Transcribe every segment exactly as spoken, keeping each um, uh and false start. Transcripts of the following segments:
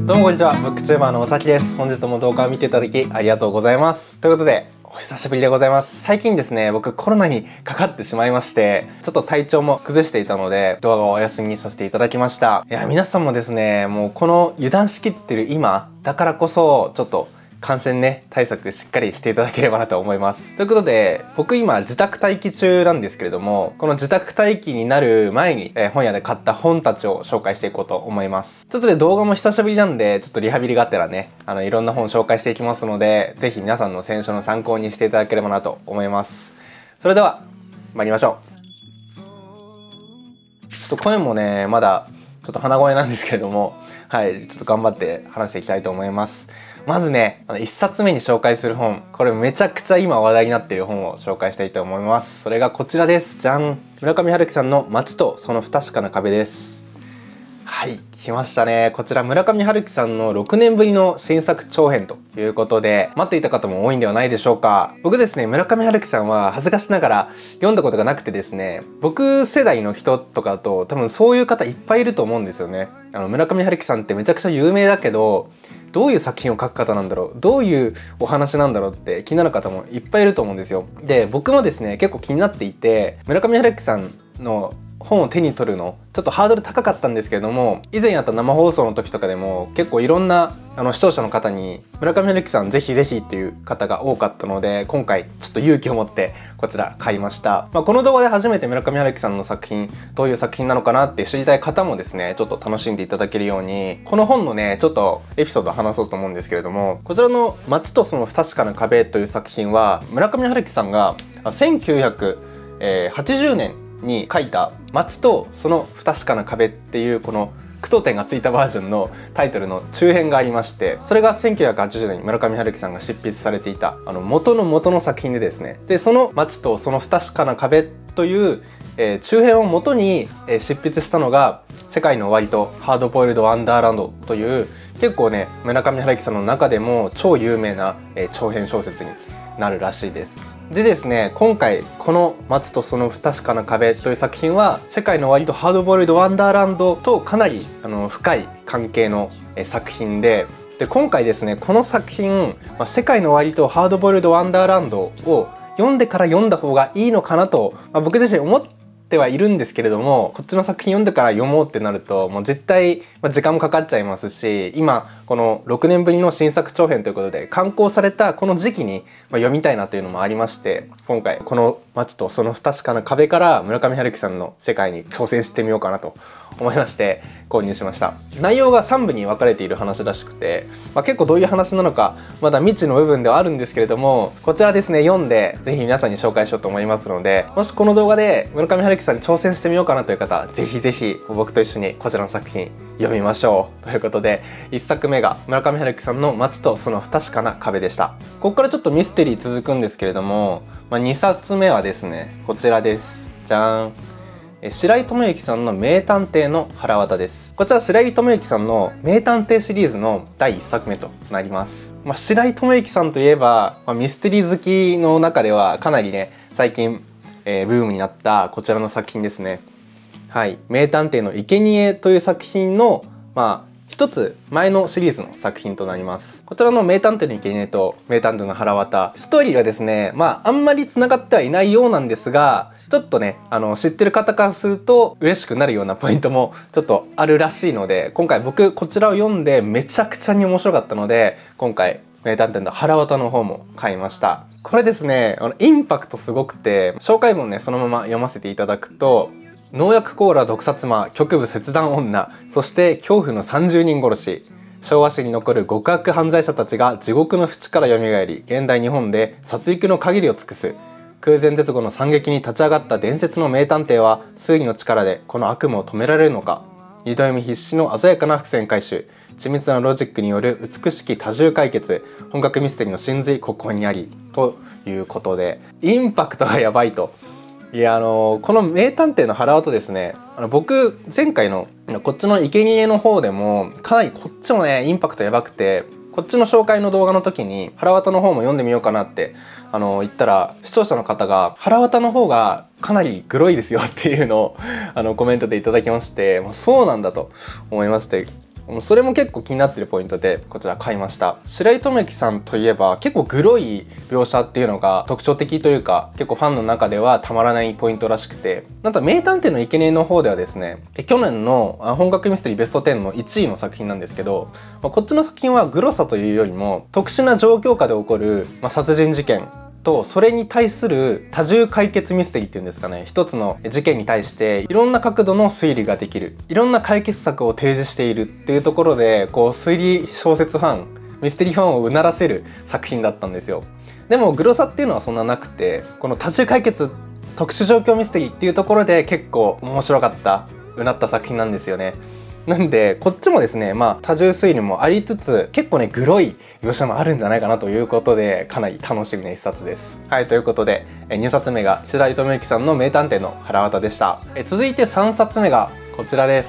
どうもこんにちは、ブックチューバーのおさきです。本日も動画を見ていただきありがとうございます。ということで、お久しぶりでございます。最近ですね、僕コロナにかかってしまいまして、ちょっと体調も崩していたので、動画をお休みにさせていただきました。いや、皆さんもですね、もうこの油断しきってる今、だからこそ、ちょっと感染ね、対策しっかりしていただければなと思います。ということで、僕今自宅待機中なんですけれども、この自宅待機になる前に、えー、本屋で買った本たちを紹介していこうと思います。ということで動画も久しぶりなんで、ちょっとリハビリがあったらね、あの、いろんな本紹介していきますので、ぜひ皆さんの選書の参考にしていただければなと思います。それでは、参りましょう。ちょっと声もね、まだちょっと鼻声なんですけれども、はい、ちょっと頑張って話していきたいと思います。まずね、いっさつめに紹介する本、これめちゃくちゃ今話題になっている本を紹介したいと思います。それがこちらです。じゃん。村上春樹さんの街とその不確かな壁です。はい、来ましたね。こちら村上春樹さんのろくねんぶりの新作長編ということで、待っていた方も多いんではないでしょうか。僕ですね、村上春樹さんは恥ずかしながら読んだことがなくてですね、僕世代の人とかだと多分そういう方いっぱいいると思うんですよね。あの村上春樹さんってめちゃくちゃ有名だけど、どういう作品を書く方なんだろう、どういうお話なんだろうって気になる方もいっぱいいると思うんですよ。で、僕もですね、結構気になっていて、村上春樹さんの本を手に取るのちょっとハードル高かったんですけれども、以前やった生放送の時とかでも結構いろんなあの視聴者の方に村上春樹さんぜひぜひっていう方が多かったので、今回ちょっと勇気を持ってこちら買いました。まあ、この動画で初めて村上春樹さんの作品、どういう作品なのかなって知りたい方もですね、ちょっと楽しんでいただけるように、この本のね、ちょっとエピソードを話そうと思うんですけれども、こちらの街とその不確かな壁という作品は、村上春樹さんがせんきゅうひゃくはちじゅうねんに書いた街とその不確かな壁っていうこの句読点がついたバージョンのタイトルの中編がありまして、それがせんきゅうひゃくはちじゅうねんに村上春樹さんが執筆されていたあの元の元の作品でですね、でその街とその不確かな壁という、えー、中編を元に、えー、執筆したのが世界の終わりとハードボイルドワンダーランドという結構ね、村上春樹さんの中でも超有名な、えー、長編小説になるらしいです。でですね、今回この街とその不確かな壁という作品は世界の終わりとハードボイルドワンダーランドとかなりあの深い関係のえ作品で、で今回ですね、この作品、まあ、世界の終わりとハードボイルドワンダーランドを読んでから読んだ方がいいのかなと、まあ、僕自身思っててはいるんですけれども、こっちの作品読んでから読もうってなるともう絶対時間もかかっちゃいますし、今このろくねんぶりの新作長編ということで刊行されたこの時期に読みたいなというのもありまして、今回この街とその不確かな壁から村上春樹さんの世界に挑戦してみようかなと思いまして購入しました。内容がさんぶに分かれている話らしくて、まあ、結構どういう話なのかまだ未知の部分ではあるんですけれども、こちらですね、読んでぜひ皆さんに紹介しようと思いますので、もしこの動画で村上春樹さんに挑戦してみようかなという方、ぜひぜひ僕と一緒にこちらの作品読みましょうということで、いっさくめが村上春樹さんの街とその不確かな壁でした。ここからちょっとミステリー続くんですけれども、まあ、にさつめはですね、こちらです。じゃーん。白井智之さんの名探偵の腹渡です。こちら白井智之さんの名探偵シリーズのだいいっさくめとなります。まあ、白井智之さんといえば、まあ、ミステリー好きの中ではかなりね、最近、えー、ブームになったこちらの作品ですね。はい、名探偵の生贄という作品のまあ一つ前のシリーズの作品となります。こちらの名探偵の生贄と名探偵の腹渡、ストーリーがですね、まああんまり繋がってはいないようなんですが、ちょっとね、あの知ってる方からすると嬉しくなるようなポイントもちょっとあるらしいので、今回僕こちらを読んでめちゃくちゃに面白かったので、今回名探偵の腹渡の方も買いました。これですね、あのインパクトすごくて、紹介文ねそのまま読ませていただくと、農薬コーラ毒殺魔、局部切断女、そして恐怖のさんじゅうにん殺し、昭和史に残る極悪犯罪者たちが地獄の淵から蘇り、現代日本で殺戮の限りを尽くす。空前絶後の惨劇に立ち上がった伝説の名探偵は推理の力でこの悪夢を止められるのか。二度読み必至の鮮やかな伏線回収、緻密なロジックによる美しき多重解決、本格ミステリーの真髄ここにありということで、インパクトがやばいと。いや、あのこの名探偵の腹渡ですね、あの僕前回のこっちの生贄の方でもかなりこっちもねインパクトやばくて、こっちの紹介の動画の時に腹渡の方も読んでみようかなってあの言ったら、視聴者の方が腹渡の方がかなりグロいですよっていうのをあのコメントでいただきまして、まあ、そうなんだと思いまして、 それも結構気になってるポイントでこちら買いました。白井智之さんといえば結構グロい描写っていうのが特徴的というか、結構ファンの中ではたまらないポイントらしくて、なんと名探偵の生贄の方ではですね、去年の本格ミステリーベストじゅうのいちいの作品なんですけど、こっちの作品はグロさというよりも特殊な状況下で起こる、まあ、殺人事件とそれに対する多重解決ミステリーっていうんですかね、一つの事件に対していろんな角度の推理ができる、いろんな解決策を提示しているっていうところで、こう推理小説ファン、ミステリーファンをうならせる作品だったんですよ。でもグロさっていうのはそんななくて、この多重解決特殊状況ミステリーっていうところで結構面白かった、うなった作品なんですよね。なんでこっちもですね、まあ多重推理もありつつ、結構ねグロい描写もあるんじゃないかなということで、かなり楽しみな一冊です。はい、ということでにさつめが白井智之さんの名探偵のはらわたでした。え続いてさんさつめがこちらです。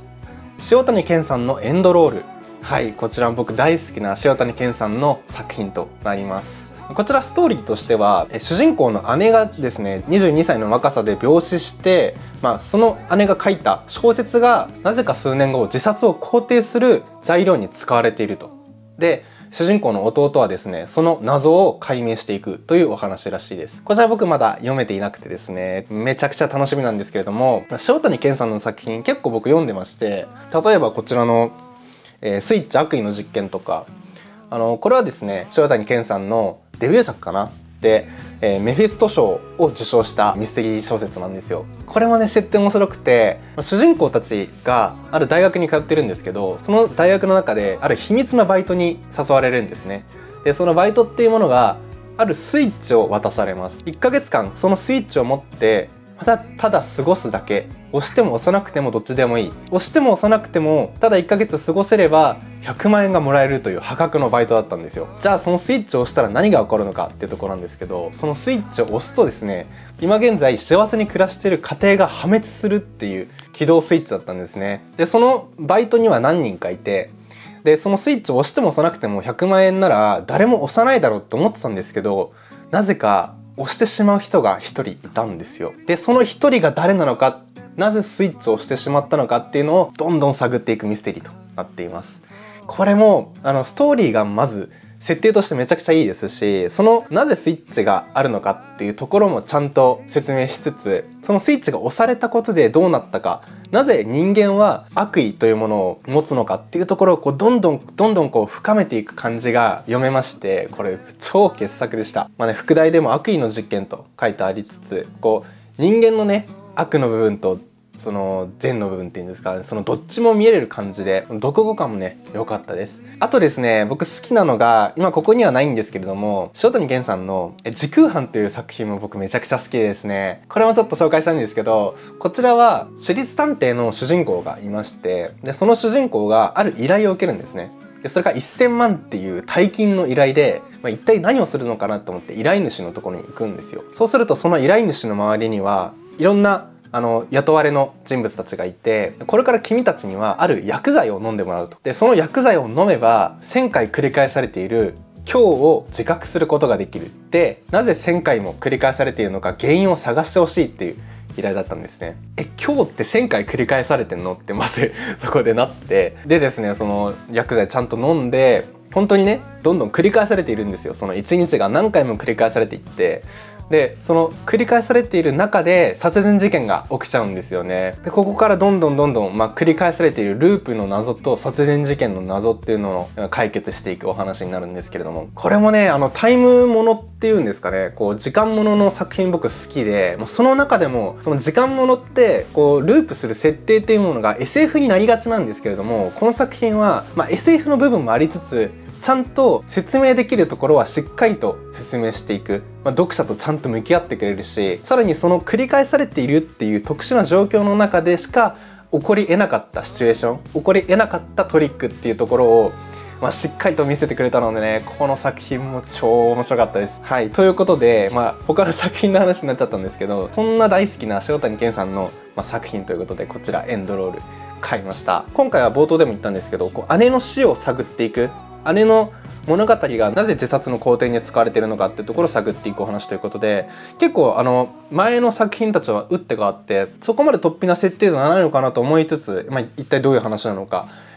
塩谷健さんのエンドロール。はい、こちらも僕大好きな塩谷健さんの作品となります。こちらストーリーとしては、主人公の姉がですねにじゅうにさいの若さで病死して、まあ、その姉が書いた小説がなぜか数年後自殺を肯定する材料に使われていると。で主人公の弟はですねその謎を解明していくというお話らしいです。こちら僕まだ読めていなくてですね、めちゃくちゃ楽しみなんですけれども、塩谷健さんの作品結構僕読んでまして、例えばこちらの、えー、スイッチ悪意の実験とか、あのこれはですね塩谷健さんのデビュー作かなで、えー、メフィスト賞を受賞したミステリー小説なんですよ。これもね設定面白くて、主人公たちがある大学に通ってるんですけど、その大学の中である秘密なバイトに誘われるんですね。でそのバイトっていうものがあるスイッチを渡されます。いっかげつかんそのスイッチを持ってただただ過ごすだけ、押しても押さなくてもどっちでもいい、押しても押さなくてもただいっかげつ過ごせればひゃくまんえんがもらえるという破格のバイトだったんですよ。じゃあそのスイッチを押したら何が起こるのかっていうところなんですけど、そのスイッチを押すとですね、今現在幸せに暮らしている家庭が破滅するっていう起動スイッチだったんですね。でそのバイトには何人かいて、でそのスイッチを押しても押さなくてもひゃくまんえんなら誰も押さないだろうって思ってたんですけど、なぜか押してしまう人がひとりいたんですよ。でそのひとりが誰なのか、なぜスイッチを押してしまったのかっていうのをどんどん探っていくミステリーとなっています。これもあのストーリーがまず設定としてめちゃくちゃいいですし、そのなぜスイッチがあるのかっていうところもちゃんと説明しつつ、そのスイッチが押されたことでどうなったか、なぜ人間は悪意というものを持つのかっていうところをこうどんどんどんどんこう深めていく感じが読めまして、これ超傑作でした。まあね、副題でも悪意の実験と書いてありつつ、こう人間のね悪の部分とその善の部分っていうんですか、そのどっちも見える感じで読後感もね良かったです。あとですね、僕好きなのが今ここにはないんですけれども、塩谷健さんの「時空犯」という作品も僕めちゃくちゃ好きですね。これもちょっと紹介したいんですけど、こちらは私立探偵の主人公がいまして、でその主人公がある依頼を受けるんですね。でそれがせんまんっていう大金の依頼で、まあ、一体何をするのかなと思って依頼主のところに行くんですよ。そうするとその依頼主の周りにはいろんなあの雇われの人物たちがいて、これから君たちにはある薬剤を飲んでもらうと。でその薬剤を飲めばせんかい繰り返されている今日を自覚することができる。でなぜせんかいも繰り返されているのか原因を探してほしいっていう依頼だったんですね。え今日ってせんかい繰り返されてんのってまずそこでなって、でですねその薬剤ちゃんと飲んで本当にねどんどん繰り返されているんですよ。そのいちにちが何回も繰り返されていって、でその繰り返されている中で殺人事件が起きちゃうんですよね。でここからどんどんどんどん、まあ、繰り返されているループの謎と殺人事件の謎っていうのを解決していくお話になるんですけれども、これもねあのタイムものっていうんですかね、こう時間ものの作品僕好きで、まあ、その中でもその時間ものってこうループする設定っていうものが エスエフ になりがちなんですけれども、この作品は、まあ、エスエフ の部分もありつつちゃんと説明できるところはしっかりと説明していく、まあ、読者とちゃんと向き合ってくれるし、さらにその繰り返されているっていう特殊な状況の中でしか起こり得なかったシチュエーション、起こり得なかったトリックっていうところを、まあ、しっかりと見せてくれたのでね、この作品も超面白かったです。はい、ということで、まあ、他の作品の話になっちゃったんですけど、そんな大好きな塩谷健さんの、まあ、作品ということでこちらエンドロール買いました。今回は冒頭でも言ったんですけど、こう姉の死を探っていく、姉の物語がなぜ自殺の工程に使われているのかっていうところを探っていくお話ということで、結構あの前の作品たちは打ってがあってそこまで突飛な設定ではないのかなと思いつつ、まあ、一体どういう話なのか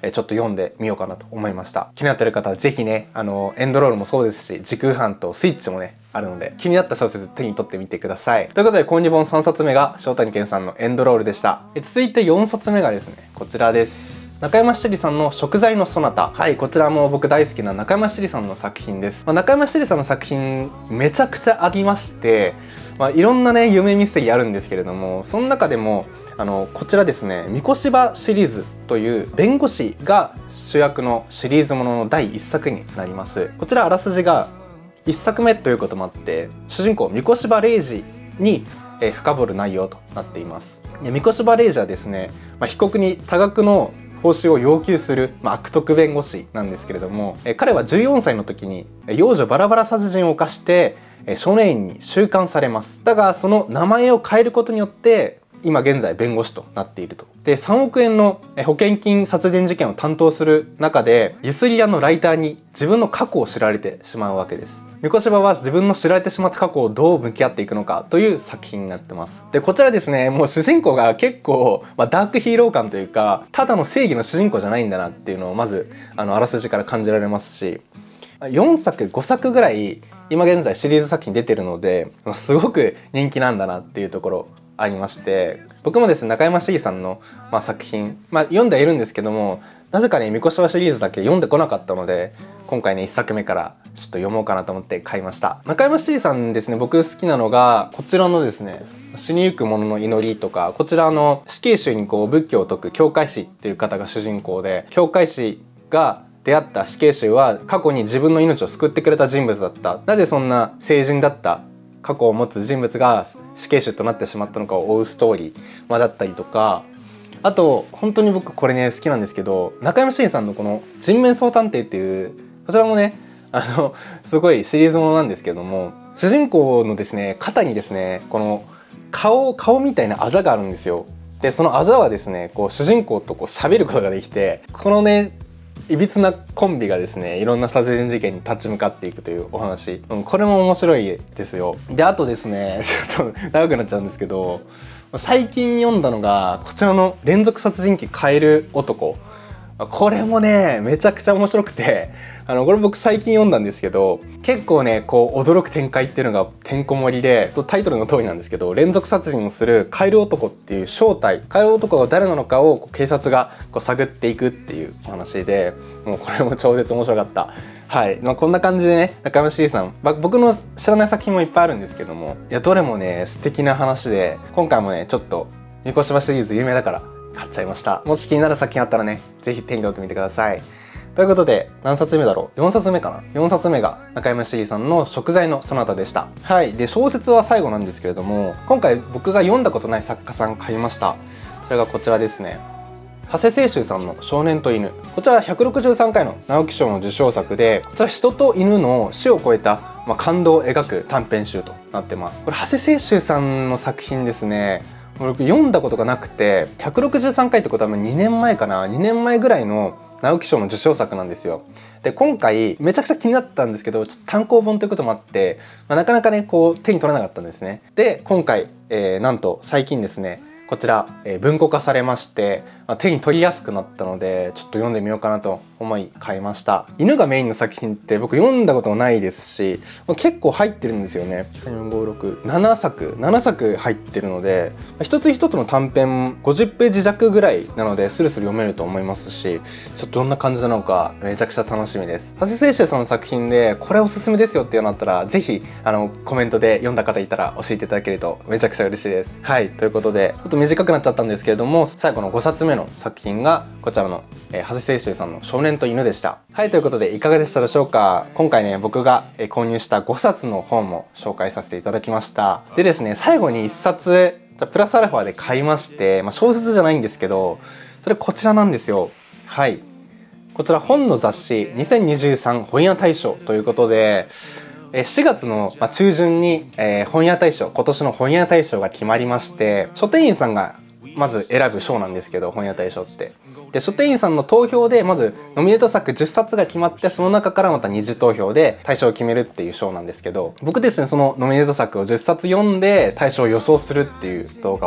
えちょっと読んでみようかなと思いました。気になってる方はぜひね、あのエンドロールもそうですし、時空班とスイッチもねあるので、気になった小説手に取ってみてください。ということで今日本さんさつめが塩谷健さんのエンドロールでした。え続いてよんさつめがですね、こちらです。中山七里さんの食材のそなた。はい、こちらも僕大好きな中山七里さんの作品です。まあ、中山七里さんの作品めちゃくちゃありまして、まあ、いろんなね夢ミステリーあるんですけれども、その中でもあのこちらですね、三越場シリーズという弁護士が主役のシリーズもののだいいっさくになります。こちらあらすじがいっさくめということもあって、主人公三越場礼二にえ深掘る内容となっています。で三越場礼二はですね、まあ、被告に多額の報酬を要求する、まあ、悪徳弁護士なんですけれども、え彼はじゅうよんさいの時に幼女バラバラ殺人を犯してえ少年院に収監されます。だがその名前を変えることによって今現在弁護士となっていると。でさんおくえんの保険金殺人事件を担当する中で、ゆすり屋のライターに自分の過去を知られてしまうわけです。三越場は自分の知られてしまった過去をどう向き合っていくのかという作品になってます。でこちらですね、もう主人公が結構、まあ、ダークヒーロー感というか、ただの正義の主人公じゃないんだなっていうのをまずあのあらすじから感じられますし、よんさくごさくぐらい今現在シリーズ作品出てるので、すごく人気なんだなっていうところありまして、僕もですね中山茂さんの、まあ、作品、まあ、読んではいるんですけども、なぜかね三越場シリーズだけ読んでこなかったので、今回ねいっさくめからちょっと読もうかなと思って買いました。中山茂さんですね、僕好きなのがこちらのですね死にゆく者の祈りとか、こちらの死刑囚にこう仏教を説く教会士っていう方が主人公で、教会士が出会った死刑囚は過去に自分の命を救ってくれた人物だった。なぜそんな聖人だった過去を持つ人物が死刑囚となってしまったのかを追うストーリー、まあ、だったりとか、あと本当に僕これね好きなんですけど、中山茂さんのこの人面相探偵っていう、こちらもねあのすごいシリーズものなんですけども、主人公のですね肩にですねこの顔顔みたいなあざがあるんですよ。でそのあざはですねこう主人公とこう喋ることができて、このねいびつなコンビがですねいろんな殺人事件に立ち向かっていくというお話、うん、これも面白いですよ。であとですねちょっと長くなっちゃうんですけど、最近読んだのがこちらの連続殺人鬼カエル男。これもねめちゃくちゃ面白くて、あのこれ僕最近読んだんですけど、結構ねこう驚く展開っていうのがてんこ盛りで、タイトルの通りなんですけど、連続殺人をするカエル男っていう正体、カエル男が誰なのかを警察がこう探っていくっていうお話で、もうこれも超絶面白かった。はい、まあ、こんな感じでね中山茂さん、僕の知らない作品もいっぱいあるんですけども、いやどれもね素敵な話で、今回もねちょっと三越場シリーズ有名だから買っちゃいました。もし気になる作品あったらね是非手に取ってみてください。ということで何冊目だろう、よんさつめかな。よんさつめが中山茂さんの食材のそなたでした。はい、で小説は最後なんですけれども、今回僕が読んだことない作家さん買いました。それがこちらですね、長谷清舟さんの少年と犬。こちらひゃくろくじゅうさんかいの直木賞の受賞作で、こちら人と犬の死を超えた、まあ、感動を描く短編集となってます。これ長谷清舟さんの作品ですね、僕読んだことがなくて、ひゃくろくじゅうさんかいってことはにねんまえかな、にねんまえぐらいの直木賞の受賞作なんですよ。で今回めちゃくちゃ気になったんですけど、ちょっと単行本ということもあって、まあ、なかなかねこう手に取れなかったんですね。で今回、えー、なんと最近ですねこちら、えー、文庫化されまして、まあ、手に取りやすくなったので、ちょっと読んでみようかなと思い買いました。犬がメインの作品って僕読んだことないですし、結構入ってるんですよね。さん、よん、ご、ろく、ななさくななさく入ってるので、一つ一つの短編ごじゅっページ弱ぐらいなのでスルスル読めると思いますし、ちょっとどんな感じなのかめちゃくちゃ楽しみです。長谷清舟さんの作品でこれおすすめですよっていうのあったら、ぜひあのコメントで読んだ方いたら教えていただけるとめちゃくちゃ嬉しいです。はい、ということでちょっと短くなっちゃったんですけれども、最後のごさつめの作品がこちらの、えー、長谷清舟さんの少年と犬でした。はい、ということでいかがでしたでしょうか。今回ね僕が、えー、購入したごさつの本も紹介させていただきました。でですね、最後にいっさつプラスアルファで買いまして、まあ、小説じゃないんですけど、それこちらなんですよ。はい、こちら本の雑誌にせんにじゅうさん本屋大賞ということで、しがつの中旬に本屋大賞、今年の本屋大賞が決まりまして、書店員さんがまず選ぶ賞なんですけど、本屋大賞ってで書店員さんの投票でまずノミネート作じゅっさつが決まって、その中からまた二次投票で大賞を決めるっていう賞なんですけど、僕ですねそのノミネート作をじゅっさつ読んで大賞を予想するっていう動画を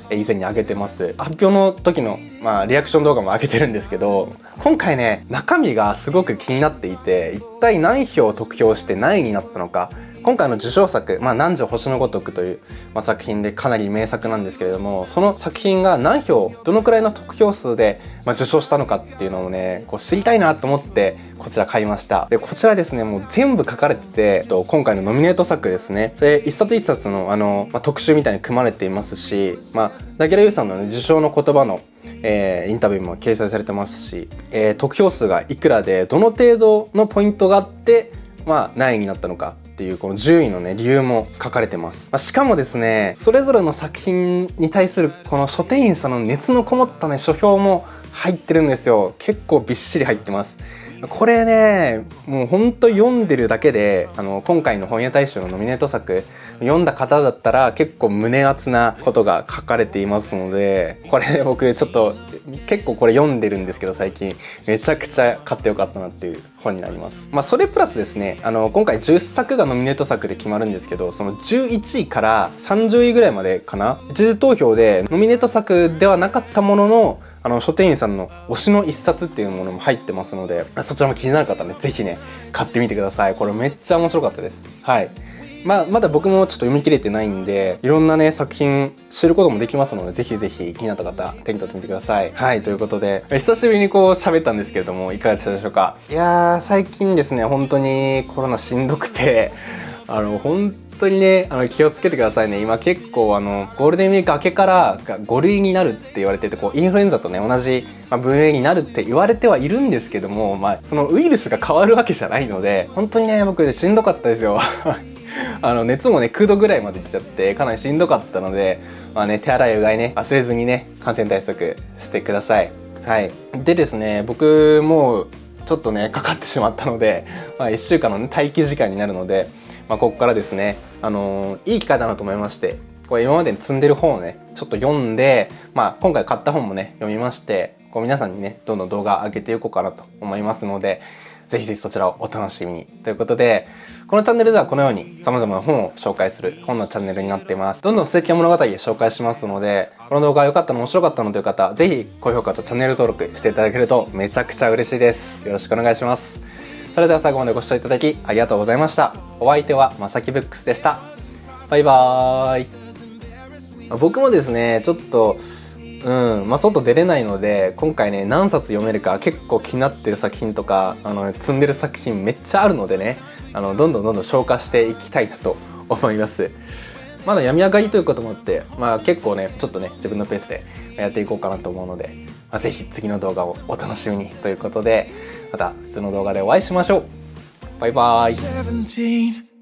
以前に上げてます。発表の時の、まあ、リアクション動画も上げてるんですけど、今回ね、中身がすごく気になっていて、一体何票得票して何位になったのか。今回の受賞作、まあ、何時星のごとくという、まあ、作品でかなり名作なんですけれども、その作品が何票、どのくらいの得票数で、まあ、受賞したのかっていうのをね、こう知りたいなと思ってこちら買いました。で、こちらですね、もう全部書かれてて、と今回のノミネート作ですね、それ一冊一冊のあの、まあ、特集みたいに組まれていますし、まあ、柳楽優さんの、ね、受賞の言葉のえー、インタビューも掲載されてますし、えー、得票数がいくらでどの程度のポイントがあって、まあ、何位になったのかっていうこの順位のね理由も書かれてます。まあ、しかもですね、それぞれの作品に対するこの書店員さんの熱のこもったね書評も入ってるんですよ。結構びっしり入ってます。これね、もうほんと読んでるだけで、あの今回の本屋大賞のノミネート作読んだ方だったら結構胸熱なことが書かれていますので、これ、ね、僕ちょっと結構これ読んでるんですけど、最近めちゃくちゃ買ってよかったなっていう本になります。まあそれプラスですね、あの今回じゅっさくがノミネート作で決まるんですけど、そのじゅういちいからさんじゅういぐらいまでかな、一次投票でノミネート作ではなかったものの、あの書店員さんの推しの一冊っていうものも入ってますので、そちらも気になる方はね、ぜひね買ってみてください。これめっちゃ面白かったです。はい。まあ、まだ僕もちょっと読み切れてないんで、いろんなね作品知ることもできますので、ぜひぜひ気になった方手に取ってみてください。はい、ということで久しぶりにこう喋ったんですけれども、いかがでしたでしょうか。いやー、最近ですね、本当にコロナしんどくて、あの本当にね、あの気をつけてくださいね。今結構あのゴールデンウィーク明けからご類になるって言われてて、こうインフルエンザとね同じ、まあ、分類になるって言われてはいるんですけども、まあ、そのウイルスが変わるわけじゃないので、本当にね僕しんどかったですよ。あの熱もねきゅうどぐらいまでいっちゃってかなりしんどかったので、まあね、手洗いうがいね忘れずにね感染対策してください。はい。でですね、僕もうちょっとねかかってしまったので、まあ、いっしゅうかんの、ね、待機時間になるので、まあ、ここからですね、あのー、いい機会だなと思いまして、これ今までに積んでる本をねちょっと読んで、まあ、今回買った本もね読みまして、こう皆さんにねどんどん動画上げていこうかなと思いますので、ぜひぜひそちらをお楽しみにということで、このチャンネルではこのように様々な本を紹介する本のチャンネルになっています。どんどん素敵な物語を紹介しますので、この動画が良かったの面白かったのという方、ぜひ高評価とチャンネル登録していただけるとめちゃくちゃ嬉しいです。よろしくお願いします。それでは最後までご視聴いただきありがとうございました。お相手はまさきブックスでした。バイバーイ。僕もですね、ちょっとうんまあ、外出れないので、今回ね何冊読めるか結構気になってる作品とか、あの積んでる作品めっちゃあるのでね、あのどんどんどんどん消化していきたいなと思います。まだ病み上がりということもあって、まあ、結構ねちょっとね自分のペースでやっていこうかなと思うので、まあ、ぜひ次の動画をお楽しみにということで、また普通の動画でお会いしましょう。バイバーイ。